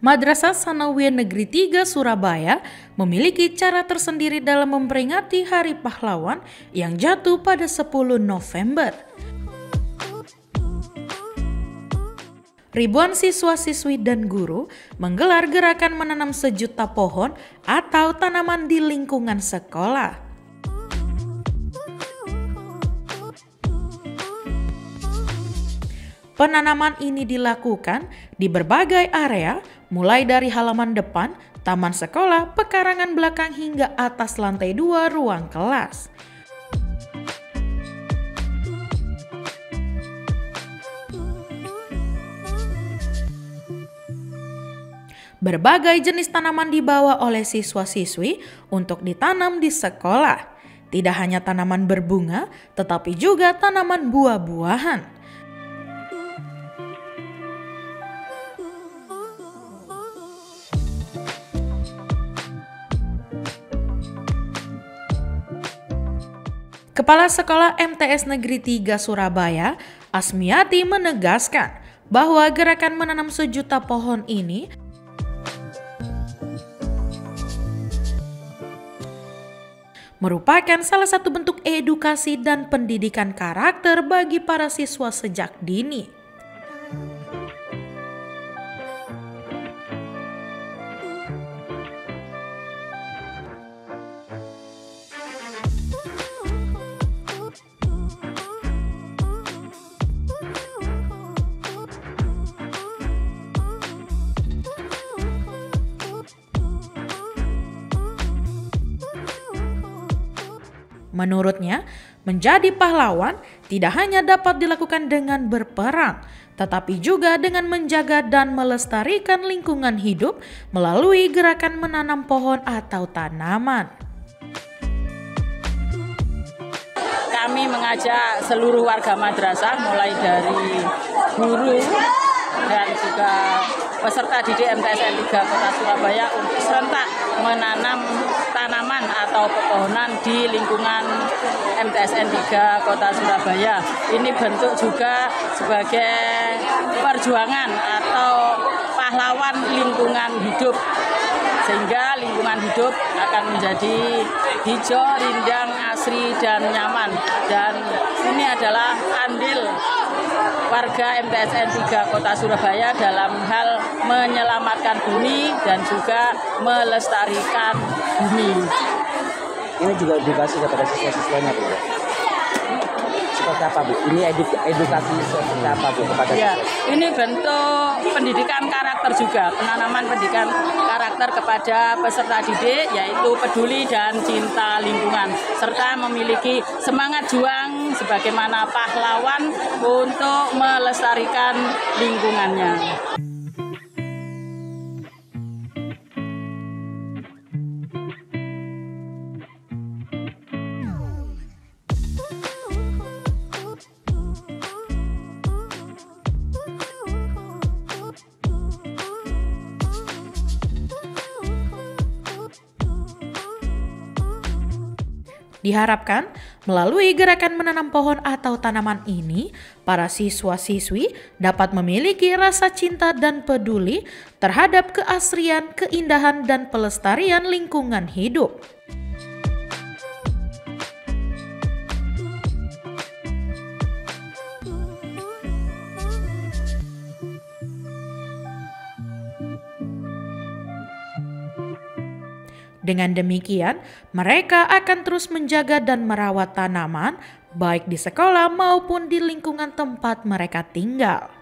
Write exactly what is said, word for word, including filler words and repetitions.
Madrasah Sanawiyah Negeri tiga Surabaya memiliki cara tersendiri dalam memperingati Hari Pahlawan yang jatuh pada sepuluh November. Ribuan siswa-siswi dan guru menggelar gerakan menanam sejuta pohon atau tanaman di lingkungan sekolah. Penanaman ini dilakukan di berbagai area, mulai dari halaman depan, taman sekolah, pekarangan belakang hingga atas lantai dua ruang kelas. Berbagai jenis tanaman dibawa oleh siswa-siswi untuk ditanam di sekolah. Tidak hanya tanaman berbunga, tetapi juga tanaman buah-buahan. Kepala Sekolah M T S Negeri tiga Surabaya, Asmiati, menegaskan bahwa gerakan menanam sejuta pohon ini merupakan salah satu bentuk edukasi dan pendidikan karakter bagi para siswa sejak dini. Menurutnya, menjadi pahlawan tidak hanya dapat dilakukan dengan berperang, tetapi juga dengan menjaga dan melestarikan lingkungan hidup melalui gerakan menanam pohon atau tanaman. Kami mengajak seluruh warga madrasah, mulai dari guru dan juga peserta didik M T S N tiga Kota Surabaya untuk serentak menanam tanaman atau pepohonan di lingkungan M T S N tiga Kota Surabaya. Ini bentuk juga sebagai perjuangan atau pahlawan lingkungan hidup, sehingga lingkungan hidup akan menjadi hijau, rindang, asri, dan nyaman. Dan ini adalah andil warga M T S N tiga Kota Surabaya dalam hal menyelamatkan bumi dan juga melestarikan bumi. Ini juga edukasi kepada siswa-siswanya, Bu. Seperti apa, Bu? Ini eduk edukasi seperti apa, Bu, kepada ya, siswa? Ini bentuk pendidikan karakter juga, penanaman pendidikan karakter kepada peserta didik, yaitu peduli dan cinta lingkungan, serta memiliki semangat juang sebagaimana pahlawan untuk melestarikan lingkungannya. Diharapkan melalui gerakan menanam pohon atau tanaman ini, para siswa-siswi dapat memiliki rasa cinta dan peduli terhadap keasrian, keindahan, dan pelestarian lingkungan hidup. Dengan demikian, mereka akan terus menjaga dan merawat tanaman, baik di sekolah maupun di lingkungan tempat mereka tinggal.